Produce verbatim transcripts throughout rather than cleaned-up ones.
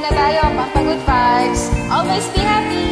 muna tayo, pampa-good vibes. Always be happy!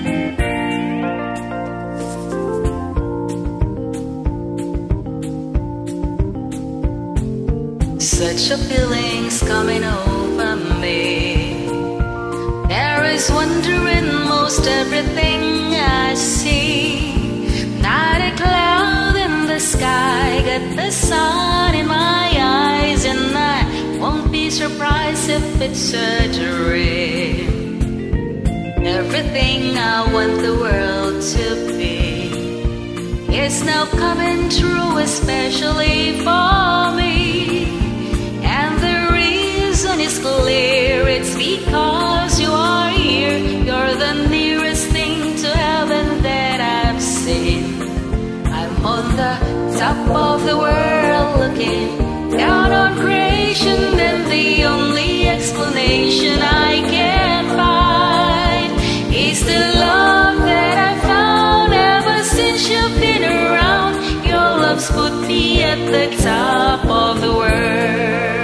Such a feeling's coming over me. There is wonder in most everything I see. Not a cloud in the sky, got the sun in my eyes, and I won't be surprised if it's a dream. Everything I want the world to be is now coming true, especially for me. And the reason is clear, it's because you are here. You're the nearest thing to heaven that I've seen. I'm on the top of the world looking down on creation, and the only explanation I can find is the love that I found ever since you've been around. Your love's put me at the top of the world.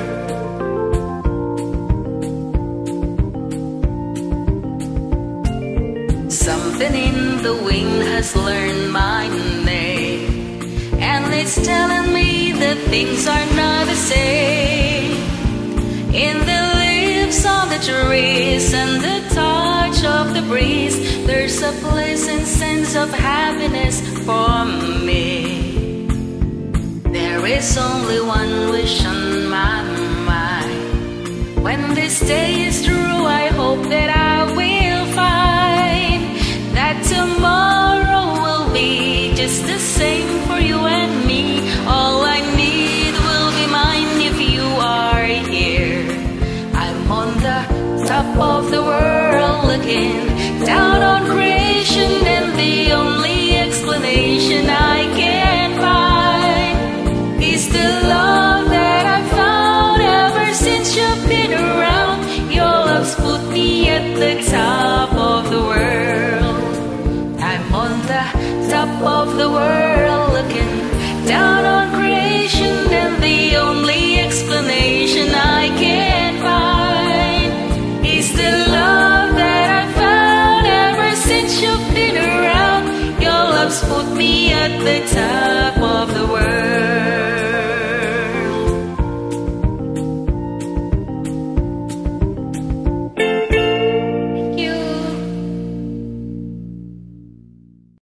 Something in the wind has learned my name, and it's telling me that things are not the same. In the leaves of the trees and the touch of the breeze, there's a pleasant sense of happiness for me. There is only one wish on my mind. When this day is through, I hope that I will find that tomorrow will be just the same for you and me. All I need will be mine if you are here. I'm on the top of the world looking down on creation, and the only explanation I can find is the love that I found ever since you've been around. Your love's put me at the top of the world. I'm on the top of the world looking down on creation, and the only explanation I can find is the love that I found ever since you've been around. Your love's put me at the top of the world.